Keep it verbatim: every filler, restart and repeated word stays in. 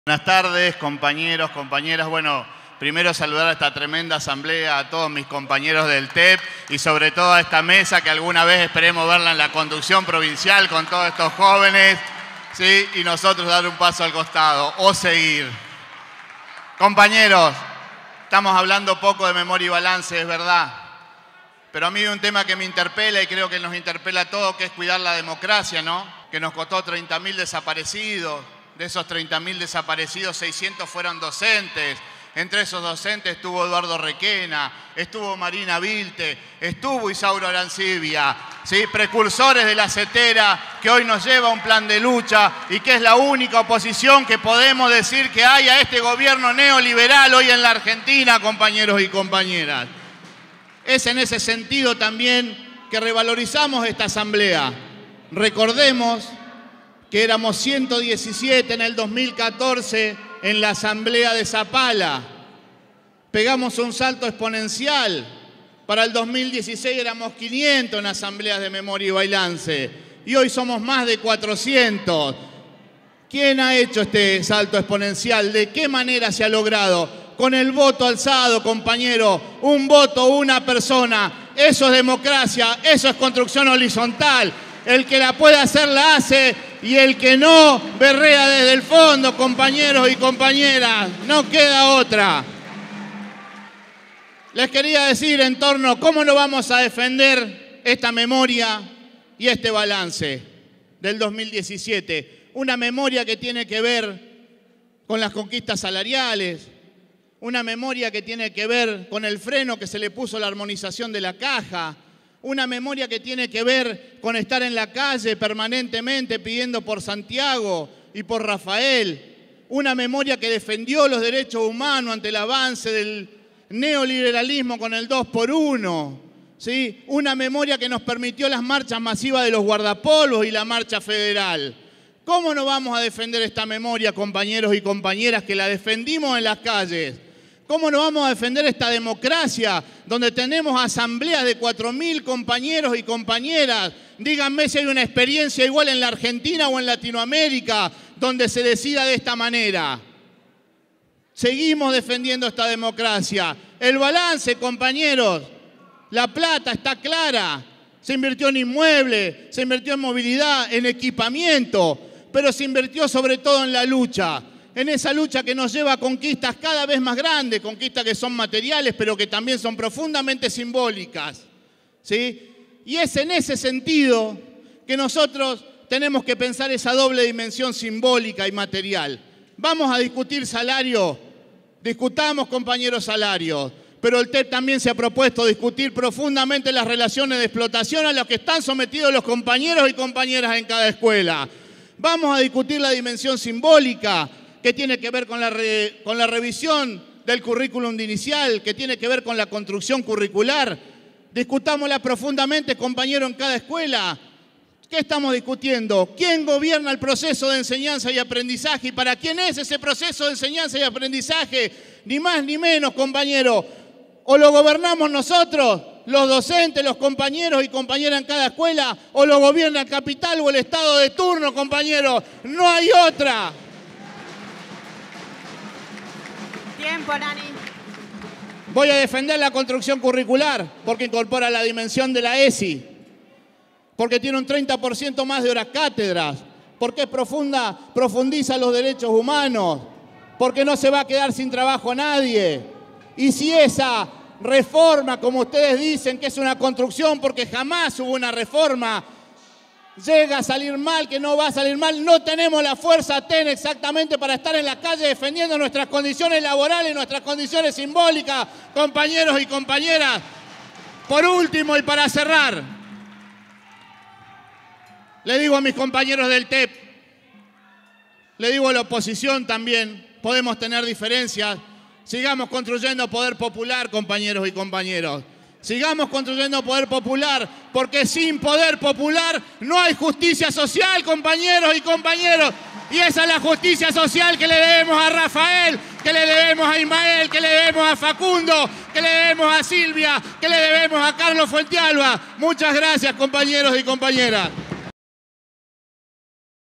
Buenas tardes, compañeros, compañeras. Bueno, primero saludar a esta tremenda asamblea, a todos mis compañeros del T E P y sobre todo a esta mesa que alguna vez esperemos verla en la conducción provincial con todos estos jóvenes, ¿sí? Y nosotros dar un paso al costado o seguir. Compañeros, estamos hablando poco de memoria y balance, es verdad, pero a mí hay un tema que me interpela y creo que nos interpela a todos, que es cuidar la democracia, ¿no? Que nos costó treinta mil desaparecidos. De esos treinta mil desaparecidos, seiscientos fueron docentes. Entre esos docentes estuvo Eduardo Requena, estuvo Marina Vilte, estuvo Isauro Arancibia, ¿sí? Precursores de la CETERA, que hoy nos lleva a un plan de lucha y que es la única oposición que podemos decir que hay a este gobierno neoliberal hoy en la Argentina, compañeros y compañeras. Es en ese sentido también que revalorizamos esta asamblea. Recordemos que éramos ciento diecisiete en el dos mil catorce en la asamblea de Zapala. Pegamos un salto exponencial. Para el dos mil dieciséis éramos quinientos en asambleas de memoria y balance. Y hoy somos más de cuatrocientos. ¿Quién ha hecho este salto exponencial? ¿De qué manera se ha logrado? Con el voto alzado, compañero. Un voto, una persona. Eso es democracia, eso es construcción horizontal. El que la puede hacer, la hace, y el que no, berrea desde el fondo, compañeros y compañeras. No queda otra. Les quería decir en torno a cómo no vamos a defender esta memoria y este balance del dos mil diecisiete. Una memoria que tiene que ver con las conquistas salariales, una memoria que tiene que ver con el freno que se le puso a la armonización de la caja, una memoria que tiene que ver con estar en la calle permanentemente pidiendo por Santiago y por Rafael. Una memoria que defendió los derechos humanos ante el avance del neoliberalismo con el dos por uno. ¿Sí? Una memoria que nos permitió las marchas masivas de los guardapolvos y la marcha federal. ¿Cómo no vamos a defender esta memoria, compañeros y compañeras, que la defendimos en las calles? ¿Cómo no vamos a defender esta democracia donde tenemos asambleas de cuatro mil compañeros y compañeras? Díganme si hay una experiencia igual en la Argentina o en Latinoamérica donde se decida de esta manera. Seguimos defendiendo esta democracia. El balance, compañeros, la plata está clara. Se invirtió en inmuebles, se invirtió en movilidad, en equipamiento, pero se invirtió sobre todo en la lucha. En esa lucha que nos lleva a conquistas cada vez más grandes, conquistas que son materiales, pero que también son profundamente simbólicas, ¿sí? Y es en ese sentido que nosotros tenemos que pensar esa doble dimensión simbólica y material. Vamos a discutir salario, discutamos, compañeros, salarios, pero el T E P también se ha propuesto discutir profundamente las relaciones de explotación a las que están sometidos los compañeros y compañeras en cada escuela. Vamos a discutir la dimensión simbólica, que tiene que ver con la, re, con la revisión del currículum inicial, que tiene que ver con la construcción curricular. Discutámosla profundamente, compañero, en cada escuela. ¿Qué estamos discutiendo? ¿Quién gobierna el proceso de enseñanza y aprendizaje? ¿Y para quién es ese proceso de enseñanza y aprendizaje? Ni más ni menos, compañero. O lo gobernamos nosotros, los docentes, los compañeros y compañeras en cada escuela, o lo gobierna el capital o el Estado de turno, compañero. No hay otra. Tiempo, Nani. Voy a defender la construcción curricular porque incorpora la dimensión de la E S I, porque tiene un treinta por ciento más de horas cátedras, porque es profunda, profundiza los derechos humanos, porque no se va a quedar sin trabajo nadie. Y si esa reforma, como ustedes dicen, que es una construcción porque jamás hubo una reforma, llega a salir mal, que no va a salir mal, no tenemos la fuerza T E N exactamente para estar en la calle defendiendo nuestras condiciones laborales, nuestras condiciones simbólicas, compañeros y compañeras. Por último y para cerrar, le digo a mis compañeros del T E P, le digo a la oposición también, podemos tener diferencias, sigamos construyendo poder popular, compañeros y compañeros. Sigamos construyendo poder popular, porque sin poder popular no hay justicia social, compañeros y compañeros. Y esa es la justicia social que le debemos a Rafael, que le debemos a Ismael, que le debemos a Facundo, que le debemos a Silvia, que le debemos a Carlos Fuentealba. Muchas gracias, compañeros y compañeras.